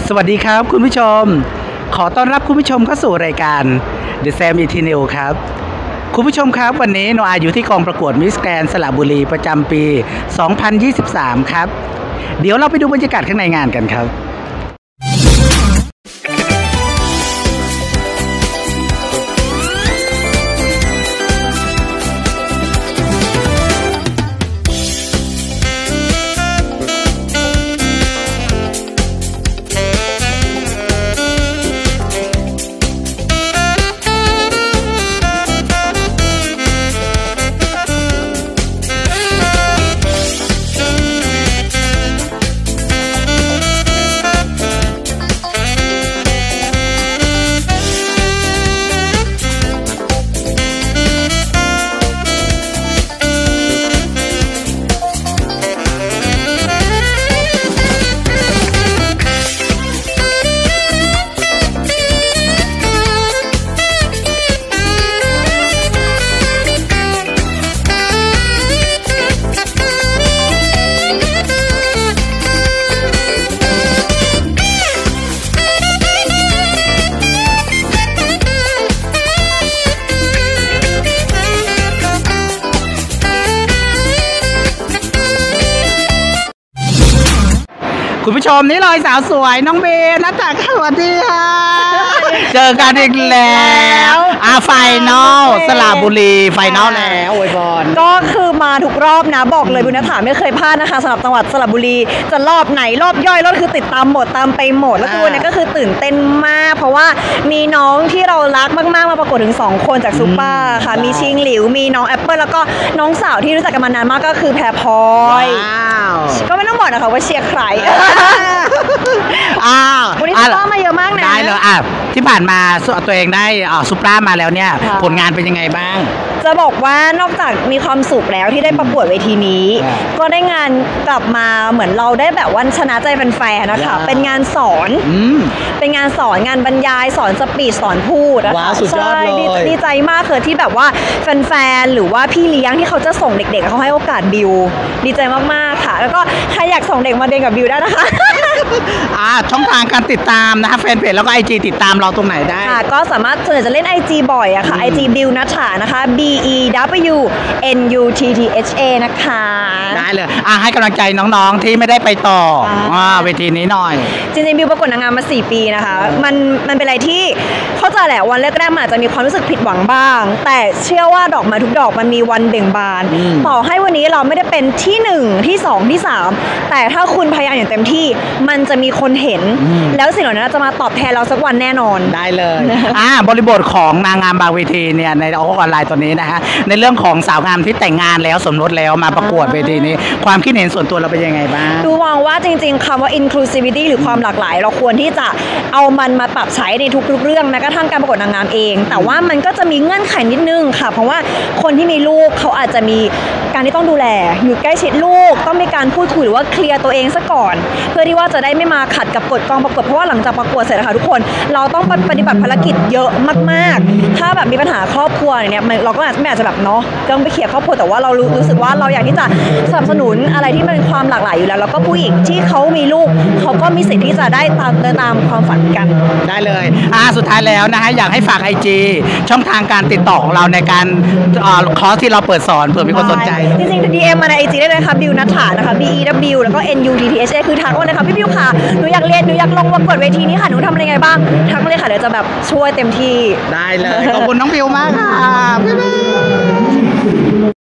สวัสดีครับคุณผู้ชมขอต้อนรับคุณผู้ชมเข้าสู่รายการ The Sam Eternal ครับคุณผู้ชมครับวันนี้โนอาอยู่ที่กองประกวดมิสแกรนด์สระบุรีประจำปี 2023 ครับเดี๋ยวเราไปดูบรรยากาศข้างในงานกันครับคุณผู้ชมนี่เลยสาวสวยน้องเบนนัทจากสวัสดีค่ะเจอกันอีกแล้วไฟนอลสระบุรีไฟนอลแล้วอวยพรก็คือมาทุกรอบนะบอกเลยบุญนัฐาไม่เคยพลาดนะคะสำหรับจังหวัดสระบุรีจะรอบไหนรอบย่อยรอบคือติดตามหมดตามไปหมดแล้วตัวนี้ก็คือตื่นเต้นมากเพราะว่ามีน้องที่เรารักมากๆมาประกวดถึง2คนจากซุปเปอร์ค่ะมีชิงหลิวมีน้องแอปเปิลแล้วก็น้องสาวที่รู้จักกันมานานมากก็คือแพรพลอยก็ไม่ต้องบอกนะคะว่าเชียร์ใครวันนี้ซุปเปอร์มาเยอะมากนะได้เลยที่ผ่านมาตัวเองได้ซุปเปอร์มาแล้วเนี่ยผลงานเป็นยังไงบ้างจะบอกว่านอกจากมีความสุขแล้วที่ได้ประกวดเวทีนี้ก็ได้งานกลับมาเหมือนเราได้แบบวันชนะใจแฟนๆนะคะเป็นงานสอนเป็นงานสอนงานบรรยายสอนสปีชสอนพูดนะคะใช่ดีใจมากคือที่แบบว่าแฟนๆหรือว่าพี่เลี้ยงที่เขาจะส่งเด็กๆเขาให้โอกาสบิวดีใจมากๆค่ะแล้วก็ใครอยากส่งเด็กมาเรียนกับบิวได้นะคะช่องทางการติดตามนะคะแฟนเพจแล้วก็ IG ติดตามเราตรงไหนได้ค่ะก็สามารถส่วนใหญ่จะเล่น IG บ่อยอะค่ะ IG บิวนัทฐานะคะ BEWNUTTHA นะคะได้เลยให้กำลังใจน้องๆที่ไม่ได้ไปต่อเวทีนี้หน่อยจริงๆบิวประกวดนางงามมา4 ปีนะคะมันเป็นอะไรที่เข้าใจแหละวันแรกๆมันอาจจะมีความรู้สึกผิดหวังบ้างแต่เชื่อว่าดอกไม้ทุกดอกมันมีวันเบ่งบานต่อให้วันนี้เราไม่ได้เป็นที่1ที่2ที่3แต่ถ้าคุณพยายามอย่างเต็มที่มันจะมีคนเห็นแล้วสิ่งเหล่านั้นจะมาตอบแทนเราสักวันแน่นอนได้เลยบริบทของนางงามบางเวทีเนี่ยในออนไลน์ตอนนี้นะฮะในเรื่องของสาวงามที่แต่งงานแล้วสมรสแล้วมาประกวดเวทีนี้ความคิดเห็นส่วนตัวเราเป็นยังไงบ้างดูมองว่าจริงๆคำว่า inclusivity หรือความหลากหลายเราควรที่จะเอามันมาปรับใช้ในทุกๆเรื่องแม้กระทั่งการประกวดนางงามเองแต่ว่ามันก็จะมีเงื่อนไขนิดนึงค่ะเพราะว่าคนที่มีลูกเขาอาจจะมีการที่ต้องดูแลอยู่ใกล้ชิดลูกต้องมีการพูดคุยหรือว่าเคลียร์ตัวเองซะก่อนเพื่อที่ว่าจะได้ไม่มาขัดกับกฎกองประกวดเพราะว่าหลังจากประกวดเสร็จนะคะทุกคนเราต้องปฏิบัติภารกิจเยอะมากๆถ้าแบบมีปัญหาครอบครัวเนี่ยเราก็ไม่อาจจะแบบเนาะต้องไปเคลียร์ครอบครัวแต่ว่าเรารู้สึกว่าเราอยากที่จะสนับสนุนอะไรที่มันความหลากหลายอยู่แล้วก็ผู้หญิงที่เขามีลูกเขาก็มีสิทธิ์ที่จะได้เดินตามความฝันกันได้เลยสุดท้ายแล้วนะฮะอยากให้ฝาก IG ช่องทางการติดต่อของเราในการคอร์สที่เราเปิดสอนเผื่อมีคนสนใจจริงๆ DM มาใน IG ได้เลยค่ะบิวนัทฐานะคะ BEW แล้วก็ NUTTHA คือทักว่านะคะพี่บิวค่ะหนูอยากเรียนหนูอยากลงประกวดเวทีนี้ค่ะหนูทำอะไรไงบ้างทักมาเลยค่ะเดี๋ยวจะแบบช่วยเต็มที่ได้เลยขอบคุณน้องบิวมากค่ะ